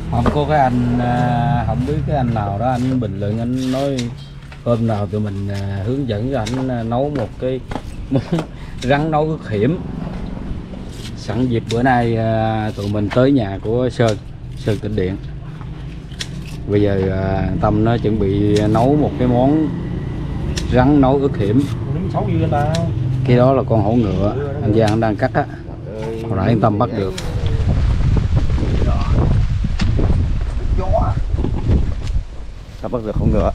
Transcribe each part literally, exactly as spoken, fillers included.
Không có cái anh không biết cái anh nào đó anh bình luận anh nói hôm nào tụi mình hướng dẫn cho anh nấu một cái món rắn nấu ướt hiểm. Sẵn dịp bữa nay tụi mình tới nhà của Sơn Sơn Tĩnh Điện. Bây giờ Tâm nó chuẩn bị nấu một cái món rắn nấu ướt hiểm. Cái đó là con hổ ngựa anh Giang đang cắt á, hồi nãy anh Tâm bắt được. Ta bắt được hổ ngựa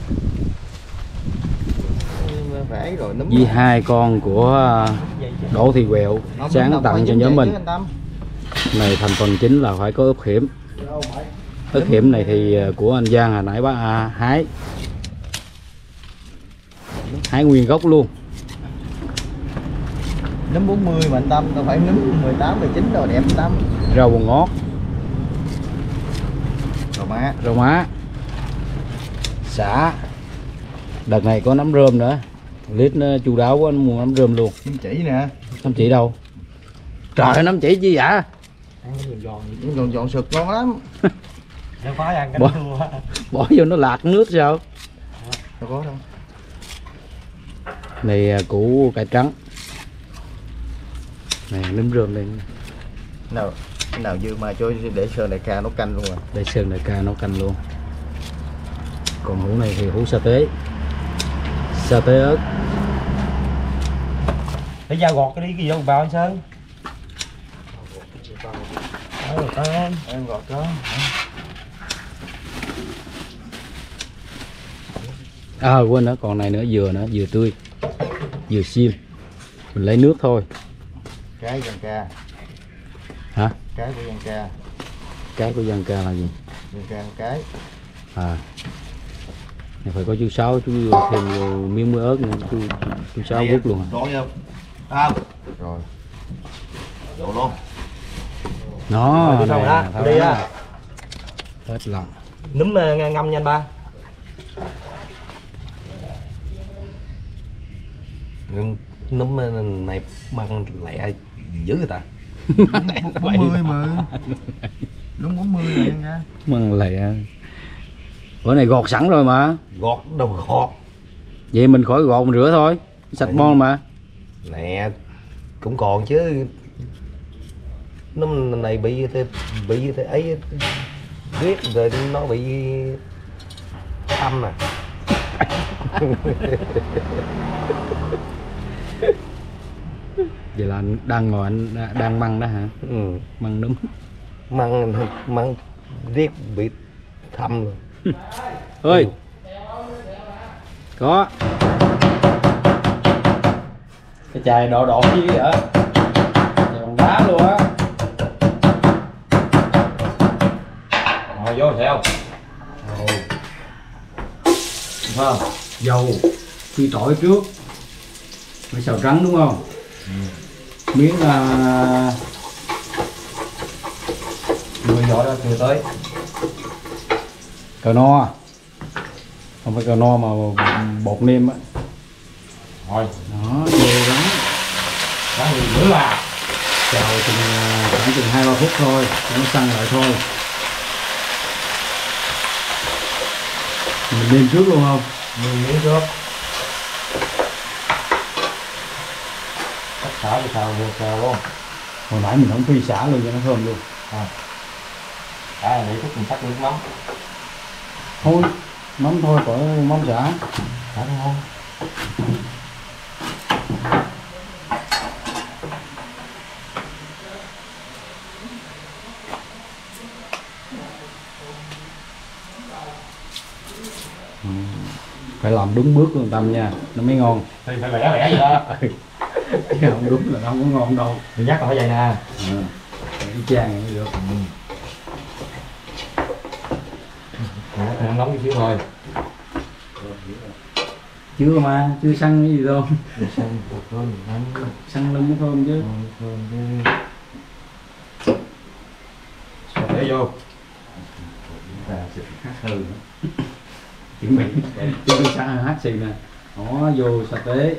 với hai con của Đỗ Thị Quẹo sáng tặng cho nhóm mình. Này thành phần chính là phải có ướp hiểm. Ướp hiểm này thì của anh Giang hồi nãy bác à, hái hái nguyên gốc luôn. Nấm bốn mươi mà anh Tâm, đâu phải nấm mười tám, mười chín rồi đẹp anh Tâm. Rau bò ngót, rau má, rau má, xả. Đợt này có nấm rơm nữa. Lít nó chu đáo quá, nó mua nấm rơm luôn. Nấm chỉ nè. Nấm chỉ đâu? Trời ơi, nấm chỉ chi vậy? Giòn giòn giòn sực ngon lắm. bỏ, bỏ vô nó lạc nước sao? Đâu có đâu. Này củ cải trắng. Này nấm rơm đây. Nào nào dư mà cho để Sơn đại ca nấu canh luôn rồi. Để Sơn đại ca nấu canh luôn. Còn hũ này thì hũ sa tế. Sa tế ớt. Để dao gọt cái đi cái vô vào anh Sơn. Em, em gọt đó. À quên nữa, còn này nữa, dừa nữa, dừa tươi. Dừa xiêm. Mình lấy nước thôi. Cái dân ca. Hả? Cái của dân ca. Cái của dân ca là gì? Dân ca cái. À. Này phải có chú Sáu, chú thêm miếng muối ớt nữa, chú, chú Sáu rút luôn. Đổ vô. À. Rồi. Đổ luôn. Nó rồi, này, đó, thôi đi đó. á. Hết lòng. Núm ngâm nha anh ba. Núm này măng lẹ dữ người ta. bốn mươi mà. Đúng bốn mươi rồi nha. Măng lẹ. Bữa này gọt sẵn rồi mà. Gọt đâu gọt. Vậy mình khỏi gọt mình rửa thôi. Sạch bon mà. Nè cũng còn chứ. Núm này bị bị ấy riết rồi nó bị âm nè. Vậy là anh đang ngồi anh đang măng đó hả? Ừ. Măng núm. Măng măng riết bị thâm rồi. Ơi. Có. Cái chài đỏ đỏ gì vậy? Chài bằng đá luôn á. Ngồi vô theo. Không, dầu phi tỏi trước, phải xào trắng đúng không? Ừ. Miếng uh... mười giỏ đó chưa tới. Cờ no, không phải cờ no mà bột nêm á. Rồi, đó vô rắn, rắn nữa là xào chừng khoảng chừng hai ba phút thôi, cho nó săn lại thôi. Mình nêm trước luôn không? mười miếng trước. Cắt xả thì xào vừa xào luôn. Hồi nãy mình không phi xả luôn cho nó thơm luôn. À. À, để chút mình tắt nước mắm. Thôi, mắm thôi, có mắm xả. Xả ngon. Ừ. Phải làm đúng bước luôn Tâm nha, nó mới ngon. Thì phải lẻ lẻ vậy đó. Chứ không đúng là nó không có ngon đâu. Thì nhắc là phải vậy nè. À, phải chang vậy được. Ừ. Ăn nóng chút xíu thôi. Chưa mà, chưa săn cái gì đâu. Săn thơm, săn lưng nó thơm chứ. Thơm chứ. Sao để vô. Ta sẽ hát hư nữa. Chuẩn bị, chuẩn bị săn hát xì nè. Đó, vô sa tế.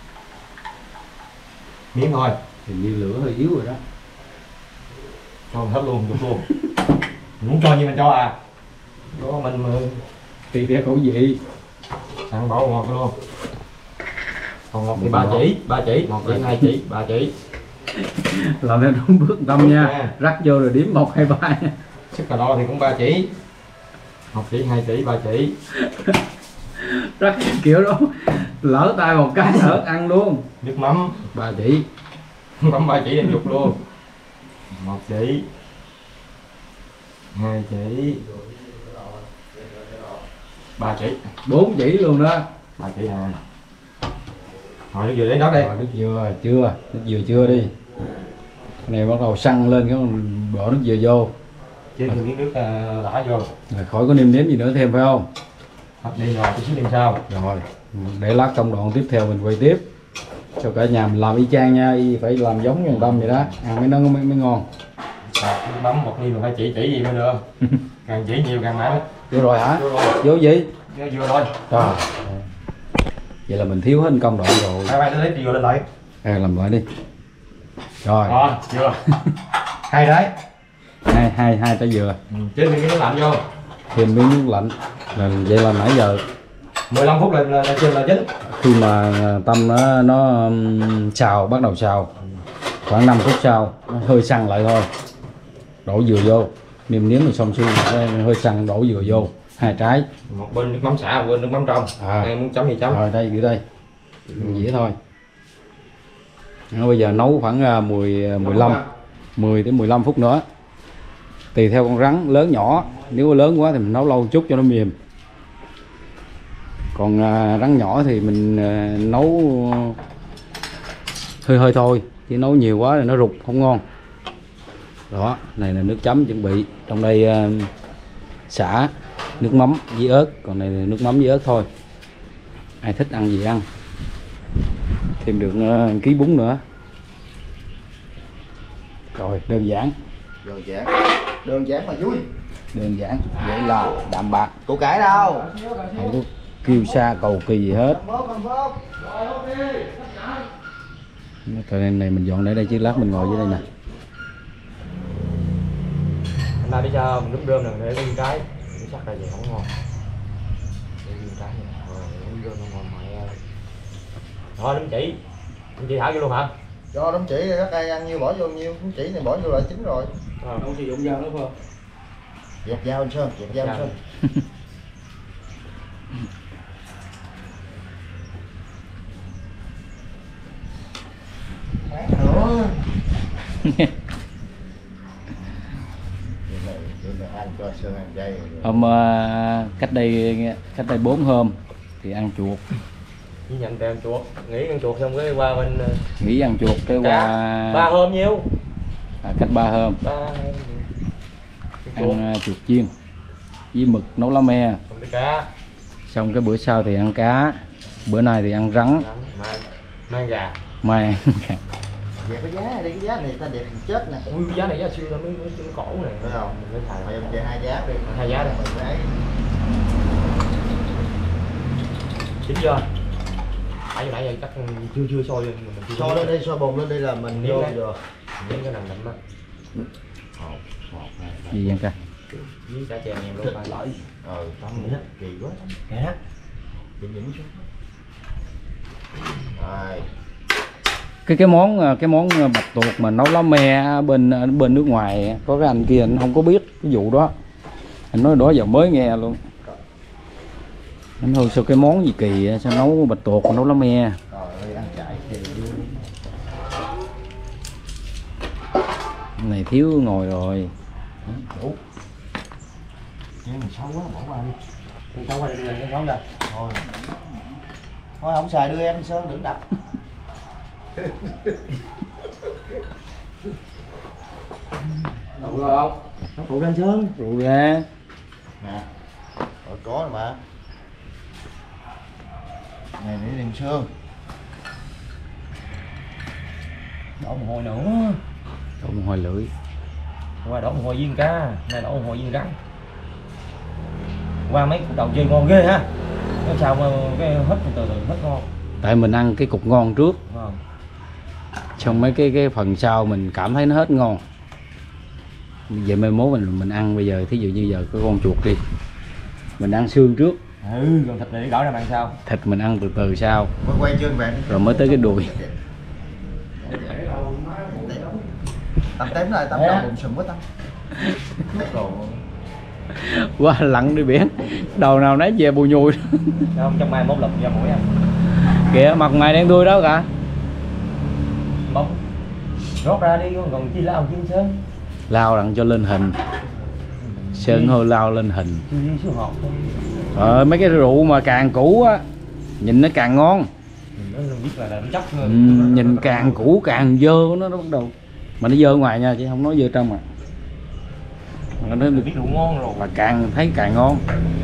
Miếng thôi. Hình như lửa hơi yếu rồi đó. Thôi hết luôn, được luôn. Muốn cho gì mình cho à? Cho mình mà tùy theo khẩu vị. ăn bỏ ngọt luôn. Còn ngọt thì ba chỉ, ba chỉ, một chỉ, hai chỉ, ba chỉ. Làm theo đúng bước tâm nha. Nha. Rắc vô rồi đếm một hai ba nha. Sức cà đo thì cũng ba chỉ. Một chỉ, hai chỉ, ba chỉ. Rắc kiểu đó lỡ tay một cái lỡ ăn luôn. Nước mắm Ba chỉ. mắm ba chỉ đem dục luôn. Một chỉ, hai chỉ, ba chỉ, Bốn chỉ luôn đó. ba chỉ nè. Rồi nước dừa đến đó đi. Rồi, nước dừa chưa, nước dừa chưa đi. Cái này bắt đầu săn lên cái bỏ nước dừa vô. Chứ thêm miếng nước uh, lã vô. Rồi khỏi có nêm nếm gì nữa thêm phải không? Hết đi rồi, tí xíu thêm sau. Rồi, để lát công đoạn tiếp theo mình quay tiếp cho cả nhà mình làm y chang nha, y phải làm giống như Tâm vậy đó, ăn mới nó mới, mới ngon. Sạc nước mắm một ly mà phải chỉ chỉ gì mới được. Càng chỉ nhiều càng ngon. Vô rồi hả? Vô rồi. Vô gì? Vô vừa rồi. Rồi. Vậy là mình thiếu hết công đoạn rồi. Hai bạn lấy dừa lên lại. À, làm lại đi. Rồi. Rồi, dừa. Hay đấy. Hai hai hai trái dừa. Ừ, chứ miếng nước lạnh vô. Thêm miếng nước lạnh. Là vậy là nãy giờ mười lăm phút là là, là, là chín. khi mà Tâm nó nó um, xào, bắt đầu xào khoảng năm phút sau nó hơi săn lại thôi, đổ dừa vô, nêm nếm rồi xong xuôi hơi săn đổ dừa vô hai trái. Một bên nước mắm xả, một bên nước mắm trong. À. Em muốn chấm gì chấm. Rồi đây dưới đây dễ thôi. Nó bây giờ nấu khoảng mười mười lăm mười đến mười lăm phút nữa, tùy theo con rắn lớn nhỏ. Nếu lớn quá thì mình nấu lâu chút cho nó mềm, còn à, rắn nhỏ thì mình à, nấu hơi hơi thôi, chứ nấu nhiều quá thì nó rụt không ngon. Đó, này là nước chấm chuẩn bị. Trong đây à, xả, nước mắm với ớt, còn này là nước mắm với ớt thôi. Ai thích ăn gì ăn. Thêm được uh, ký bún nữa. Rồi, đơn giản. Đơn giản. Đơn giản mà vui. Đơn giản, dễ làm, đạm bạc. Củ cải đâu? Không có kêu xa cầu kỳ gì hết. Cái này, này mình dọn để đây chứ lát mình ngồi dưới đây nè. Anh ta đi cho mình nước rơm này để lên cái. Cái sắc ra vậy không ngon. Để lên cái này. Rồi, nước rơm nó ngon mẹ ơi. Rồi, đấm chỉ. Đấm chỉ thả vô luôn hả? Cho đống chỉ các ai ăn nhiêu bỏ vô nhiêu, đống chỉ này bỏ vô lại chín rồi. Ờ. Không sử dụng dao nữa không? Dẹp dao anh Sơn, dẹp dao anh Sơn. Mát nữa. Ăn cho Sơn ăn chay. Hôm uh, cách đây cách đây bốn hôm thì ăn chuột. Chỉ nhận tiền chuột, nghỉ ăn chuột xong cái qua bên Nghỉ ăn chuột cái qua ba hôm nhiêu? à, cách ba hôm Ba ăn uh, chuột chiên với mực nấu lá me. xong cái cá. Xong cái bữa sau thì ăn cá. Bữa nay thì ăn rắn. Mai mai gà. Mai ăn gà. Dẹp cái giá đi, cái giá này ta đẹp chết nè. Ui giá này giá xưa nó mới mới cổ này. Thấy không? Mình mới xài. Mày em chơi hai giá đi. Hai giá đây. Mình lấy. Chín chưa? Nãy nãy giờ chắc chưa chưa sôi lên mình chưa Sôi lên đi, sôi bùng lên đi là mình vô rồi. Miếng cái nằm đậm á. Gì vậy ca? Miếng chả chèn em luôn. Lợi. Ờ, tao nghĩ kỳ quá. Hả? Chị nhỉnh xuống. Rồi. Cái cái món cái món bạch tuộc mà nấu lá me bên bên nước ngoài, có cái anh kia anh không có biết cái vụ đó. Anh nói đó giờ mới nghe luôn. Anh thôi sao cái món gì kỳ vậy? Sao nấu bạch tuộc mà nấu lá me? Rồi ăn chạy thì Cái này thiếu ngồi rồi. đủ. Nhưng mà xấu quá bỏ qua đi. Không có qua đây cái món đâu. Thôi. Thôi không xài đưa em Sơn đừng đập. Đủ rồi không? Nó phụ lên Sơn. Rượu ra. Nè. Rồi có rồi mà. Này để đem Sơn. Đổ mồ hôi nữa. Đổ một hồi lưỡi. Qua đổ mồ hôi viên cá, nay đổ mồ hôi viên rắn. Qua mấy cục đầu chơi ngon ghê ha. Nó sao mà cái hết từ từ hết ngon. Tại mình ăn cái cục ngon trước, Ngon. xong mấy cái cái phần sau mình cảm thấy nó hết ngon. vậy mai mốt mình mình ăn bây giờ thí dụ như giờ có con chuột đi, mình ăn xương trước. Ừ, còn thịt này gỏi ra ăn sao? Thịt mình ăn từ từ sau. Quay quay chân bạn. Rồi mới tới cái đùi. Tắm tém lại tắm đầu bụng sùm quá tắm. Quá lặn đi biển. Đầu nào nấy về bù nhùi. Không, trong mai mốt lần ra mũi ăn. Kìa mặt mày đen thui đó cả. Bông. Rót ra đi, còn chi lao chi sơn. Lao đặng cho lên hình. Sơn hô lao lên hình. Chi đi xuống hộp thôi. Ờ, mấy cái rượu mà càng cũ á nhìn nó càng ngon. Nó biết là nó chắc Ừ, nhìn càng cũ càng dơ nó, nó bắt đầu. Mà nó dơ ở ngoài nha chứ không nói dơ trong mà. Mà nó biết rượu ngon rồi. mà càng thấy càng ngon.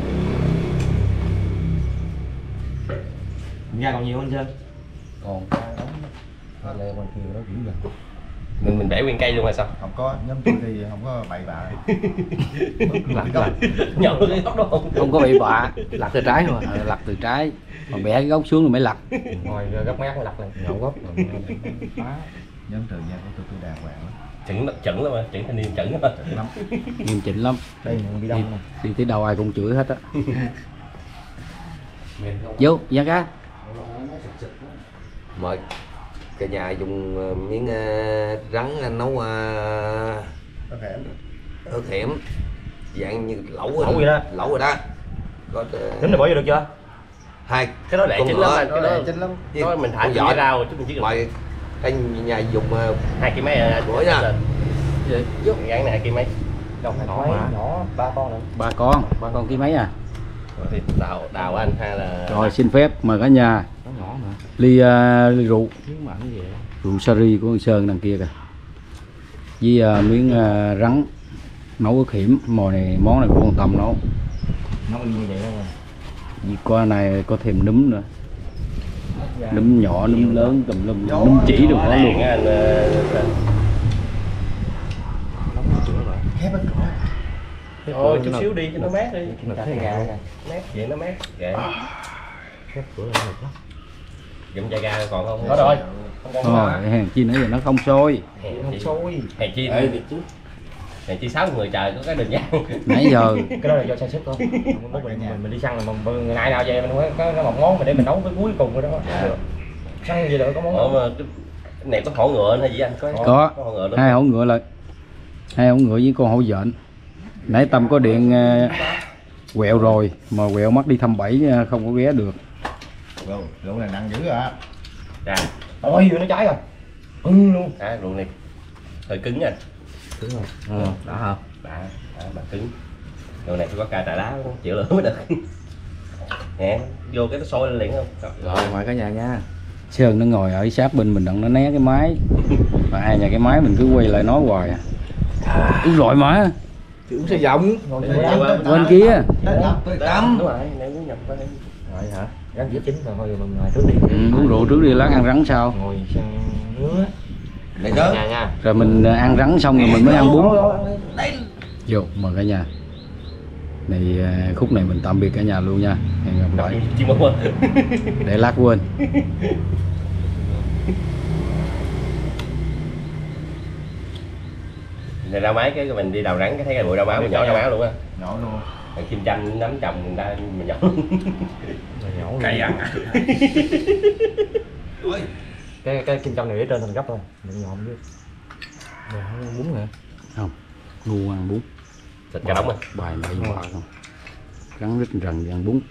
Ra còn nhiều hơn chưa? Còn leo bên kia nó cũng gần. mình mình bẻ nguyên cây luôn hay sao? Không có, nhóm tôi thì không có bậy bạ. Lặt lặt. Nhậu cái gốc đó không? Không có bị bạ, lặt từ trái thôi. Ờ, lặt từ trái. Mà bẻ cái gốc xuống rồi mới lặt. Ngồi gấp mát mới lặt lên. Nhậu gốc. Nhóm thời gian của tôi tôi đàng hoàng lắm. Chẩn chẩn lắm mà, chẩn thanh niên chẩn lắm. Chừng lắm. Nghiêm chỉnh lắm. Đây mình bị Đi, đông nè. đi tới đâu ai cũng chửi hết á. Vô, Giang ca. Mời cả nhà dùng ờ, miếng ờ, rắn ờ, nấu uh, Có thể ớt hiểm dạng như lẩu Lẩu vậy đó. lẩu rồi đó. Có Tính là bỏ vô được chưa? hai Cái đó để con chính ngựa, lắm anh, cái Có đó lẽ chính lắm. đó mình thả con cái giỏi. rau chứ mình chỉ cần mời cả nhà dùng ờ, hai cái máy anh Bữa nha. Giúp gắn này hai cái máy. Đâu phải Nhỏ nhỏ mà. nhỏ ba con nữa. Ba con, ba con ký mấy à? Thì đào đào anh hay là Rồi xin phép mời cả nhà Nó nhỏ mà. ly, uh, ly rượu, Miếng mặn như vậy. rượu sari của con Sơn đằng kia kìa. Với uh, miếng uh, rắn nấu ớt hiểm. Mồi này món này của con Tâm nấu. Nó y như vậy đó mà. Vì qua này có thêm núm nữa. Núm nhỏ, núm lớn, tùm lum, núm chỉ được có luôn. anh ờ, Khép hết cửa. thôi chút xíu đi cho nó mát đi. Mình thấy gà nè. Mát vậy nó mát. Kệ. Khép cửa lại được lắm. Dụm chai ga còn không? Đó rồi. Không còn Thôi, nữa. hèn chi nãy giờ nó không sôi. Hèn Không chi, sôi. hèn chi, hèn chi sáu người trời có cái đường gian. Nãy giờ Cái đó là do sản xuất thôi. Mình, mình, mình, mình đi săn là mình, người ngày nào về mình có có, có một món mà để mình nấu cái cuối cùng rồi đó. Dạ. Săn gì được có món Ủa nào. mà cái cái này có hổ ngựa hay gì anh? Có. có Có hổ ngựa nữa. hai hổ ngựa lại, hai hổ ngựa với con hổ dện. Nãy Tâm có điện uh, quẹo rồi mà quẹo mất đi thăm bảy uh, không có ghé được. Rượu, rượu này nặng dữ à. Dạ. Ôi nó cháy rồi. Ừ luôn. À, rượu này hơi cứng anh. Đúng rồi. Ừ. Đã hả? Đã, đã bà cứng. Rượu này phải có cà trà đá chịu lửa mới được. Nè, vô cái nó sôi lên liền không? Rồi mời cả nhà nha. Sơn nó ngồi ở sát bên mình đặng nó né cái máy. Mà hai nhà cái máy mình cứ quay lại nói hoài à. Đúng rồi mà. Chữ sẽ giọng. Bên kia. Tám. Đúng rồi, nếu muốn nhập qua đây. Rồi hả? Rắn dĩa chín rồi thôi mình ngồi trước đi. Ừ, uống rượu trước đi lát ăn rắn sau. Ngồi sang nứa. này đó. Nhà nha. Rồi mình uh, ăn rắn xong rồi mình mới ăn bún. Vô mời cả nhà. Này uh, khúc này mình tạm biệt cả nhà luôn nha. Hẹn gặp lại. Chị muốn quên. Để lát quên. Này rau má cái mình đi đào rắn cái thấy cái bụi rau má mình nhỏ rau má luôn á. Nhỏ luôn. Rồi kim chanh nấm trồng người ta mình nhỏ. Nhỏ Cay ăn à. cái cái kim châm này để trên thành gấp thôi mình nhọn chứ rồi không bún hả Không. Ngu ăn bún. Thịt cà đóng à. Bài bậy bạ không. Rắn rít rần đi ăn bún.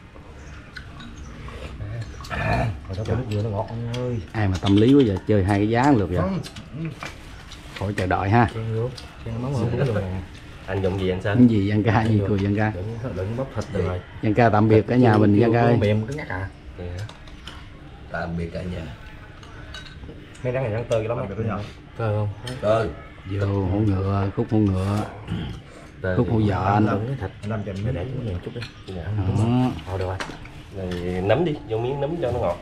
rồi đó nước dừa nó ngọt ông ơi. Ai mà tâm lý quá giờ chơi hai cái giá lượt vậy. Khỏi chờ đợi ha. Chen vô chen mắm ở bún rồi nè. Anh dùng gì anh Sơn? Cái gì Giang ca gì cười Giang ca. đừng đừng bắp thịt rồi Giang ca tạm biệt cả nhà mình Giang ca ơi. mềm cứ ngắt à. Tạm biệt cả nhà. Mấy rắn này rắn tươi lắm á. Cơ không? Rồi. Vô hổ ngựa, khúc hổ ngựa, khúc hổ dện. Đừng cái thịt. Năm trăm Để để chút mềm chút đi. Dạ. Đó. Thôi được rồi. Rồi nấm đi, vô miếng nấm cho nó ngọt.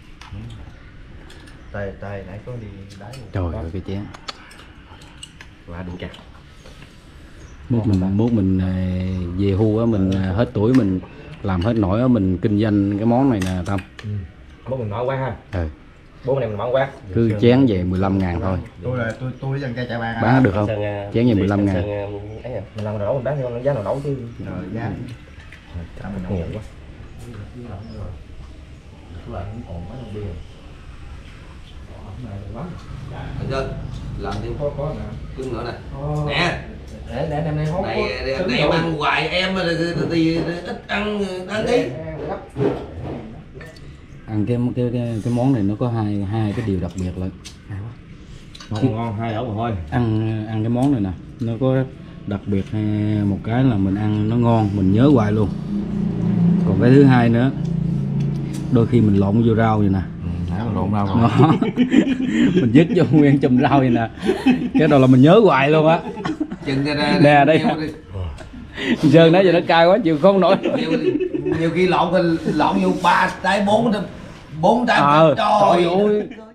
Tay tay nãy có đi đáy. Trời ơi cái chén. Và đừng chặt. Mốt mình mốt mình à, về hưu á mình à, hết tuổi mình làm hết nổi á mình kinh doanh cái món này nè Tâm. Ừ. Bố mình nói quá ha. Ừ. bốn anh em mình bán quán. Cứ chén về mười lăm ngàn thôi. Tôi là tôi tôi dần cây chạy bàn. Bán được không? Sơn, uh, Chén về mười lăm ngàn. Sơn, uh, ấy à. Mình làm nấu mình bán theo giá nào nấu chứ. Rồi giá. Trả mình Nhiều nấu. quá. Được chưa? Làm thêm có có nè. Cưng nữa nè. Nè. Để để em này không Này này em ăn hoài em thì, thì, thì ít ăn ăn đi. Ăn cái cái cái, cái món này nó có hai hai cái điều đặc biệt là ngon ngon hai ổ thôi. ăn ăn cái món này nè, nó có đặc biệt một cái là mình ăn nó ngon, mình nhớ hoài luôn. Còn cái thứ hai nữa, đôi khi mình lộn vô rau vậy nè. Ừ, lộn rau Đó. Mình dứt vô nguyên chùm rau vậy nè, cái đó là mình nhớ hoài luôn á. Chừng ra ra. Nè đây. Sơn nãy giờ nó cay quá chịu không nổi. Nhiều, nhiều khi lộn thì lộn vô ba trái bốn bốn trái Ờ, trời trời ơi.